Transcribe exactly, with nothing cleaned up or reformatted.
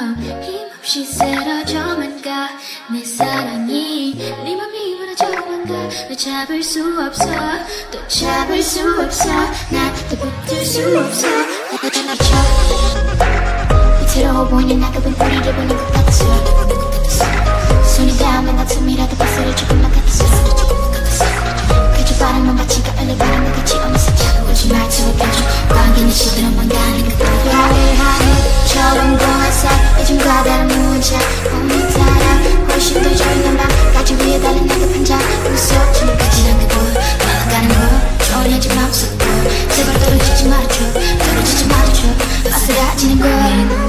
힘없이 쓰러져만 가. 내 사랑이 네 맘이 무너져만 가. 널 잡을 수 없어, 또 잡을 수 없어. 난 또 붙을 수 없어. 나도 미쳐. 위태로워 보이는 나급은 뿌리를 보는 것 같았어. 손이 닿으면 가슴이라도 박수를 조금만 같았어. 그저 바람만 마치가 엘리바람 것 같이 어느새 차가워진 말투를 펴줘. 관계는 시들어만 가는 것 뿐이야. 처음 동안 살 예전과 다른 무언자 오늘따라 훨씬 더 조용한 밤까지 위에 달린 나급한 자 웃어 주문까지란 그걸 나아가는 걸 졸려진 마음속으로 제발 떨어지지 말아줘. 떨어지지 말아줘. 아슬아지는 걸